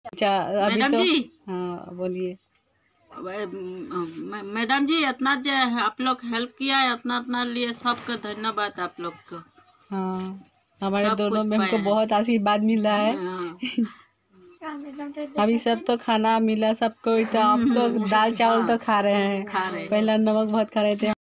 अच्छा अभी मैडम तो जी, हाँ बोलिए। मैडम जी, इतना जो आप लोग हेल्प किया है, इतना लिए सबका धन्यवाद आप लोग को। हाँ हमारे सब दोनों कुछ मैम को पाया है। बहुत आशीर्वाद मिल रहा है। हाँ। अभी सब तो खाना मिला सबको, तो आप तो दाल चावल हाँ, तो खा रहे हैं, खा रहे हैं। पहला नमक बहुत खा रहे थे।